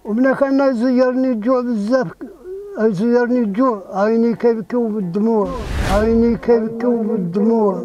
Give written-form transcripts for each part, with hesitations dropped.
ومنا كان يزيرني الجوع بزاف، يزيرني الجوع، عيني كيبكيو بالدموع، عيني كيبكيو بالدموع.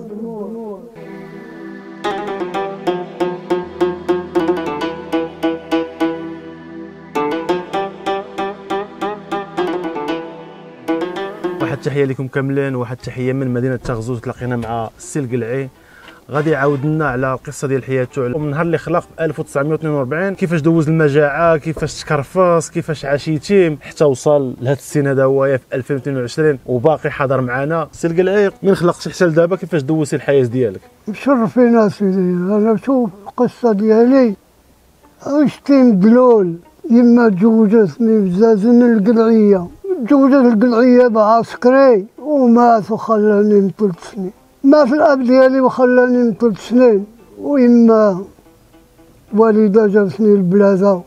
واحد التحيه لكم كاملين، واحد التحيه من مدينه تغزوز. تلاقينا مع السي القلعي، غادي يعاود لنا على القصه ديال حياته من نهار اللي خلق 1942، كيفاش دوز المجاعه، كيفاش تكرفص، كيفاش عاش يتيم حتى وصل لهذا السن هذا هو في 2022 وباقي حاضر معنا. السي القلعي، من خلقتي حتى لدابا كيفاش دوزتي الحياه ديالك؟ مشرفين سيدي. انا شوف القصه ديالي عشت مدلول، يما تزوجتني بزازن القلعيه، تزوجت القلعيه بعسكري ومات وخلاني من 3 سنين. مات الاب ديالي وخلاني من 3 سنين، ويما والده جابتني البلادة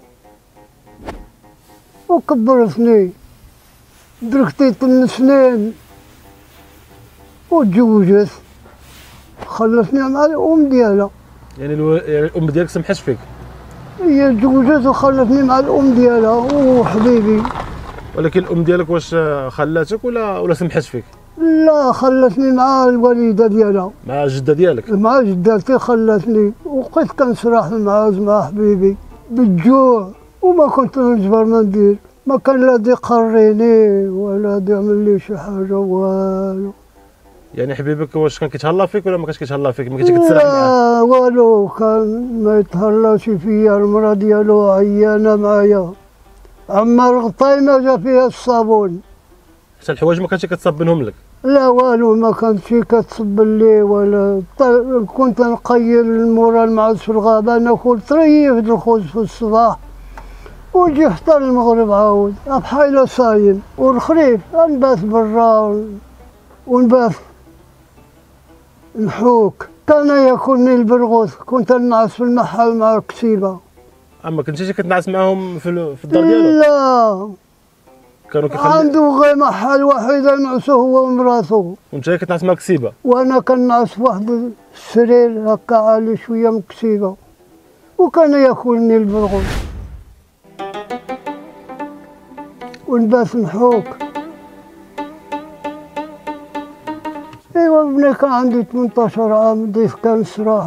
وكبرتني، دركتي 8 سنين وتزوجت، خلتني مع الام ديالها. يعني الام ديالك سمحت فيك؟ هي تزوجت وخلتني مع الام ديالها وحبيبي. ولكن الام ديالك واش خلاتك ولا سمحت فيك؟ لا، خلتني مع الوالده ديالها، مع الجده ديالك؟ مع جداتي خلتني، وبقيت كنسرح المعاز مع حبيبي بالجوع، وما كنت نجبر ما ندير، ما كان لا دي يقريني ولا دي يعمل لي شي حاجه والو. يعني حبيبك واش كان كيتهلا فيك ولا ما كانش كيتهلا فيك؟ ما كنتي كتسرح معاه؟ لا والو، كان ما يتهلاش فيا، المرا ديالو عيانه معايا، عما الغطايمه جا فيها الصابون، حتى الحوايج ما كانتش كتصبنهم لك؟ لا والو، ما كانتش كتصب لي ولا. كنت نقيل مورا المعز في الغابه، ناكل طريف د الخبز في الصباح ونجي حتى المغرب عاود بحال صايم، والخريف نبات برا ونبات نحوك. كان ياكلني البرغوث، كنت نعس في المحل مع الكتيبه. اما كنتيش كتنعس معاهم في الدار ديالو؟ لا، كانوا عنده غير محل واحد ينعسو هو ومراته، وانت كتنعس مع كسيبه؟ وانا كنعس في واحد السرير هكا عالي شويه من كتيبه، وكان ياكلني البرغوث ونبات نحوك. ايوا ملي كان عندي 18 عام ضيف كان سراح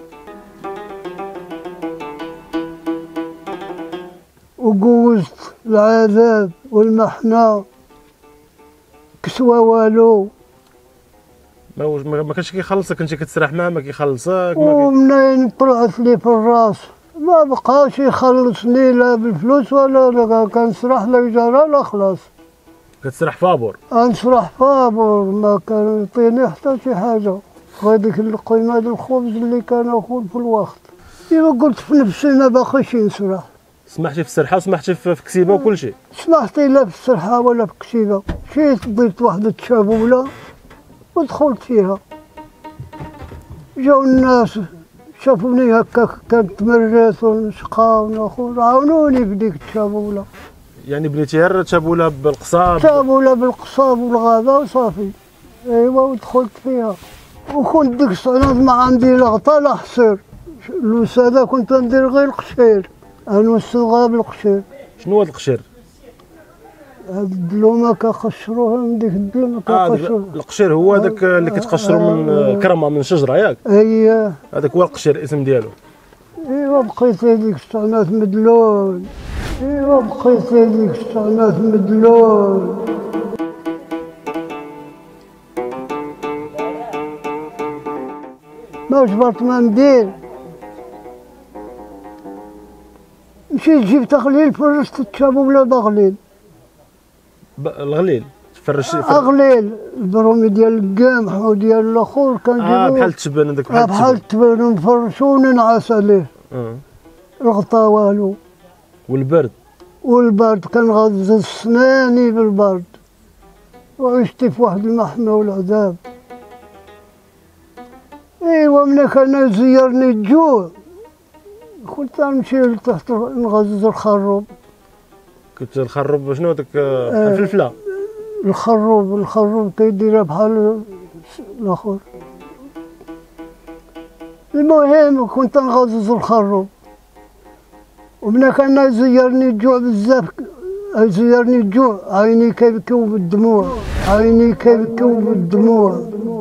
وجوزت العذاب والمحنة، كسوة والو. ما كانش كيخلصك، كنتي كتسرح معاه ما كيخلصك؟ ومنين طلعت لي في الراس ما بقاش يخلصني لا بالفلوس ولا كنسرح لا جرى لا خلاص. كتسرح فابور؟ نسرح فابور، ما كان يعطيني حتى شي حاجة غير ديك القيمة د الخبز اللي كان ناكل في الوقت. إلا قلت في نفسي ما باقيش نسرح. سمحتي في السرحه وسمحتي في كسيبه وكل شيء؟ سمحتي لا في السرحة ولا في كسيبة، مشيت ضيت واحد التشابولة ودخلت فيها. جاو الناس شافوني هكا كنتمرس ونشقى وناخذ، عاونوني بديك التشابولة. يعني بنيتي غير تشابولة بالقصاب؟ تشابولة بالقصاب والغابة وصافي. ايوا ودخلت فيها، وكنت ديك السنة ما عندي لا غطا لا حصير، الوسادة كنت ندير غير القشير، نوسدها بالقشير. شنو هذا القشير؟ هاد الدلومه كنقشروها من ديك الدلومه كنقشروها. القشير هو هذاك اللي كتقشروا من كرمه من شجره ياك؟ اييه، هذاك هو القشير الاسم ديالو. ايوا بقيت هذيك السنة مدلول، ايوا بقيت هذيك السنة مدلول. ما جبرت ما ندير، مشيت جبت غليل فرشت التشابولة بغليل. الغليل تفرش؟ غليل البرومي ديال القمح وديال الاخر كنجيبو بحال التبان هذاك، بحال التبان ونفرشو وننعس عليه. الغطا والو. والبرد كنغزز سناني بالبرد، وعشت في واحد المحنة والعذاب. ايوا ملي كان يزيرني الجوع كنت نمشي لتحت نغزز الخروب. كنت الخروب شنو داك الفلفله؟ الخروب كيديرها بحال الاخر. المهم كنت نغزز الخروب ومنا كان يزيرني الجوع بزاف، يزيرني الجوع، عيني كيبكيو بالدموع، عيني كيبكيو بالدموع.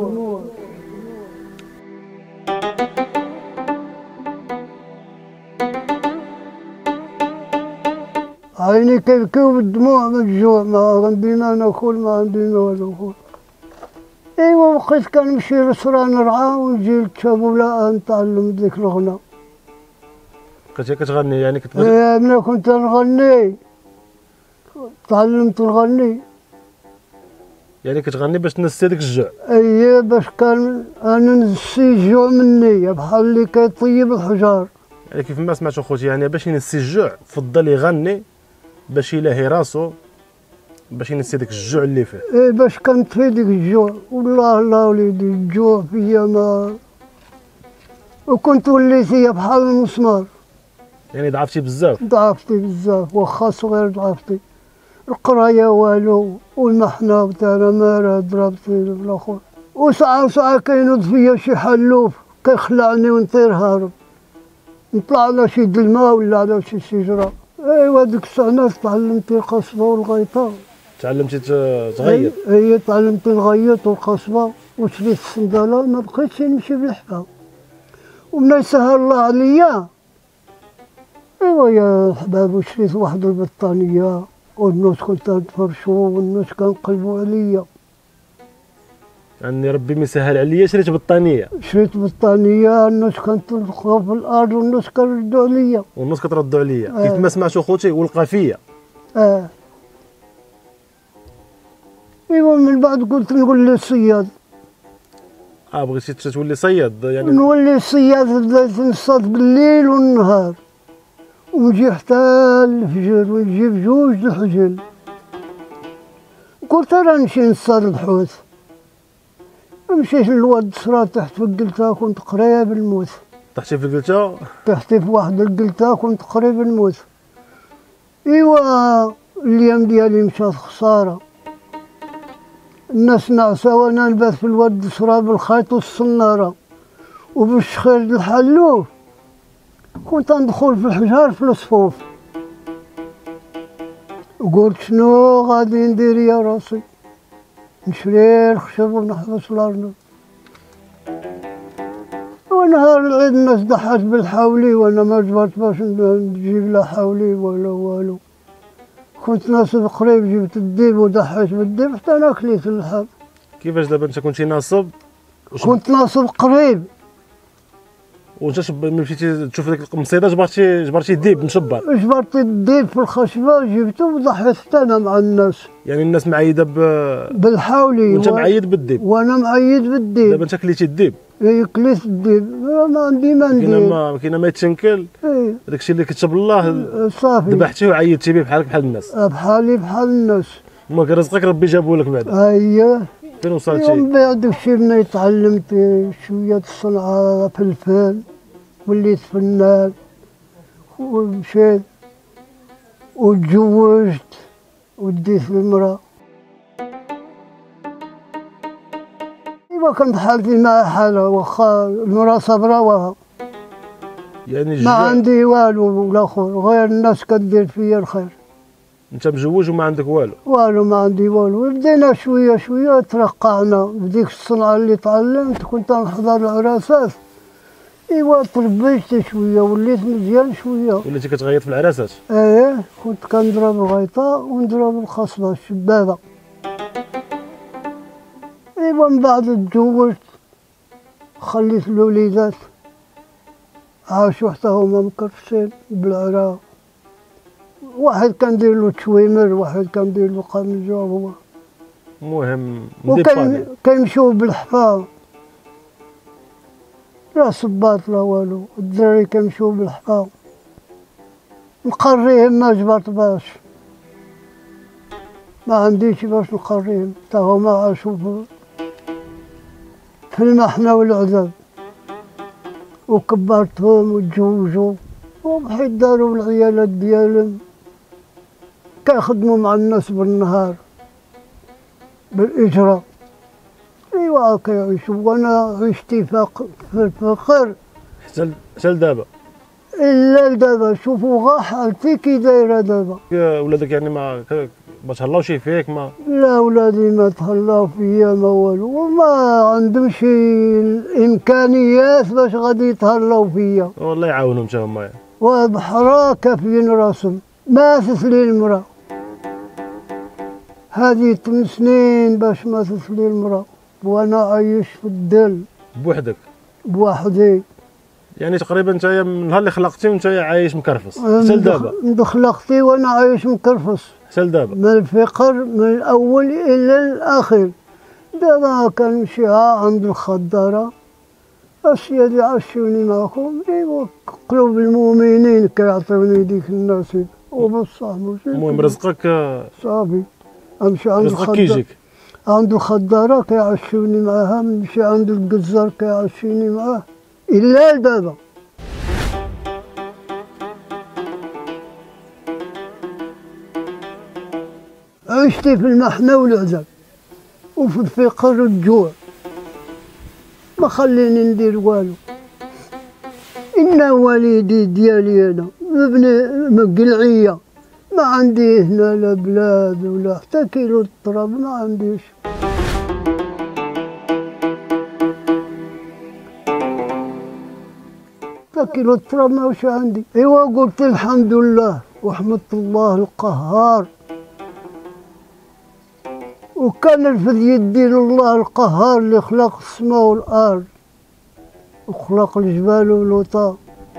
عيني كيبكيو بالدموع من الجوع، ما عندي ما ناكل، ما عندي ما ناكل. ايوا بقيت كنمشي للسرا نرعى ونجي للتابوله نتعلم ديك الغنى. بقيتي كتغني يعني ايه ملي كنت نغني تعلمت نغني. يعني كتغني باش تنسي ديك الجوع. ايه باش كان انا نسي الجوع مني بحال اللي كيطيب الحجار. يعني كيف ما سمعتوا خوتي، يعني باش ينسي الجوع فضل يغني باش يلاهي راسو، باش ينسي ديك الجوع اللي فيه. ايه باش كنطفي ديك الجوع. والله الله وليدي الجوع فيا ما، وكنت وليتي بحال المسمار. يعني ضعفتي بزاف. ضعفتي بزاف، واخا صغير ضعفتي. القرايه والو، والمحنه تاعنا ما ضربتي بالاخر. وساعة كينوض فيا شي حلوف كيخلعني ونطير هارب، نطلع على شي دلمه ولا على شي شجره. ايوا ديك السنة تعلمت القصبه والغيطه. تعلمتي تغيط؟ اي تعلمت نغيط والقصبه، وشريت الصنداله، ما بقيتش نمشي بالحبه. ومن يسهل الله عليا ايوا يا حباب شريت واحد البطانيه، والناس كنت نتفرشو والناس كنقلبوا عليا. يعني ربي مسهل عليا شريت بطانيه. شريت بطانيه، الناس كنتلقاو في الارض والناس كنردوا عليا. والناس كتردوا عليا. كيف ما سمعتوا خوتي والقافيه. ايوا من بعد قلت نولي صياد. بغيتي تولي صياد يعني؟ نولي صياد، بديت نصطاد بالليل والنهار، ونجي حتى الفجر ونجيب جوج الحجل. قلت انا نمشي نصطاد الحوت. مشيت للواد الصرا تحت في القلتا، كنت قريب نموت. طحتي في القلتا؟ طحت في واحد القلتا كنت قريب نموت. ايوا الايام ديالي مشات خساره. الناس ناعسه وانا نبات في الواد الصرا بالخيط والصناره وبالشخير الحلوف. كنت ندخل في الحجار في الصفوف، وقلت شنو غادي ندير يا راسي، نشري الخشب ونحبس الارض. ونهار العيد الناس ضحت بالحولي، وانا ما جبرت باش نجيب لا حولي ولا والو. كنت ناصب قريب، جبت الديب وضحيت بالديب حتى انا كليت اللحم. كيفاش دابا انت كنتي ناصب؟ كنت ناصب قريب. وانت ملي مشيتي تشوف ديك المصيده جبرتي الديب مشبر؟ جبرت الديب في الخشبه جبته وضحيت حتى انا مع الناس. يعني الناس معيده بالحولي وانت معيد بالديب؟ وانا معيد بالديب. دابا انت كليتي الديب؟ اي كليت الديب، ما عندي ما ندير. كاينه ما يتشنكل. داكشي اللي كتب الله صافي ذبحتيه وعيدتي به بحال الناس. بحالي بحال الناس. وما رزقك ربي جابو لك بعد. اييه. فين وصلتي؟ من بعد داكشي ملي تعلمت شويه الصنعه في الفن، وليت فنان ومشيت وتزوجت وديت المراه. ايوا كانت حالتي مع حالها، واخا المراه صبره يعني ما عندي والو والاخر، غير الناس كدير فيا الخير. انت مزوج وما عندك والو؟ والو ما عندي والو. بدينا شويه شويه ترقعنا بديك الصنعه اللي تعلمت. كنت نحضر العراسات. ايوا تربيت شويه وليت مزيان شويه. وليتي كتغيط في العراسات؟ ايه كنت كنضرب الغيطه ونضرب الخصبه الشبابه. ايوا من بعد تزوجت، خليت الوليدات عاشوا حتى هما مكرفسين بالعرا. واحد كندير له تشويمر، واحد كندير له قميجه. هو المهم كيمشيو بالحفا، لا صباط لا والو. الدراري كيمشيو بالحفا، نقريهم ما جبرت باش، ما عنديش باش نقريهم. حتى هما عاشوا في المحنه والعذاب، وكبرتهم وتزوجوا وبحيت داروا العيالات ديالهم كيخدموا مع الناس بالنهار بالإجرة. ايوا كيعيشوا، وانا عشت في الفقر حتى لدابا. الا دابا شوفوا غا حالتي كي دايره دابا. ولادك يعني ما تهلاوش فيك؟ ما لا ولادي ما تهلاو فيا ما والو، وما عندهمش الامكانيات باش غادي يتهلاو فيا. والله يعاونهم حتى هما. وبحرا كافيين راسهم، ماتت لي المرا هذه 8 سنين باش ماتت لي المرا، وانا عايش في الدل بوحدك؟ بوحدي. يعني تقريبا نتايا من نهار اللي خلقتي ونتايا عايش مكرفص حتى لدابا؟ من خلقتي وانا عايش مكرفص حتى لدابا، من الفقر من الاول الى الاخير. دابا كنمشي عند الخضاره، السيدي عشوني معكم، ايوا قلوب المؤمنين كيعطيوني ديك النصيب وبصح ماشي. المهم رزقك صافي. امشي عند رزقك كيجيك عند الخضاره كيعشوني معاها، نمشي عند الجزار كيعشيني معاه الا دابا. عشت في المحنة والعذاب وفي الفقر والجوع، ما خليني ندير والو. إن والدي ديالي أنا ابن قلعية، ما عندي هنا لا بلاد ولا حتى كيلو التراب ما عنديش. حتى كيلو التراب ماهوش عندي. إيوا قلت الحمد لله وحمد الله القهار، وكان الفذ يدي الله القهار اللي خلق السماء والارض وخلق الجبال والوطا.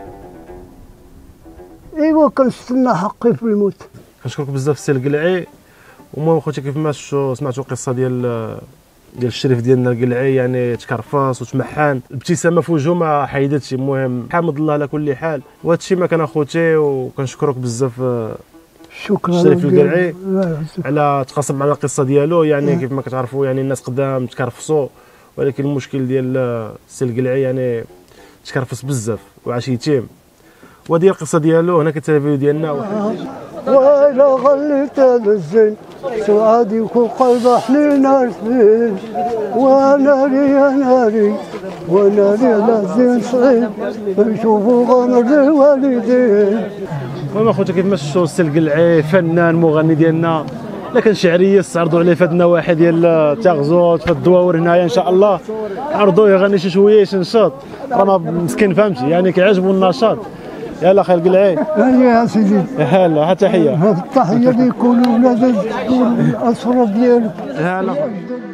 ايوا كنستنى حقي في الموت. كنشكرك بزاف السي القلعي. المهم خوتي كيف ما سمعتوا القصه ديال الشريف ديالنا القلعي، يعني تكرفص وتمحان، الابتسامه في وجهه ما حيدتش. المهم حامد الله على كل حال، وهذا الشيء ما كان اخوتي، وكنشكرك بزاف شكرا الشريف القلعي على تقاسم معنا القصه ديالو. يعني كيف ما كتعرفوا يعني الناس قدام تكرفصوا، ولكن المشكل ديال السي القلعي يعني تكرفص بزاف وعاش يتيم. وهذه القصه ديالو. هنا كتابع الفيديو ديالنا. وإلا غليت هذا الزين سعادي وكل قلب حنين عارفين، وناري يا ناري وناري على زين صعيب نشوفوا غمر الوالدين. المهم اخوتي كيف ما شفتوا السي القلعي فنان مغني ديالنا، لكن شعريه استعرضوا عليه في هذه النواحي ديال تاغزوت في الدواور هنايا ان شاء الله. عرضوه يغني شي شويه ينشط، راه مسكين فهمتي يعني كيعجبو النشاط. يلا خير القلعي. يا سيدي هلا ها تحيه. التحيه لكل ولاد الاسره ديالك. هلا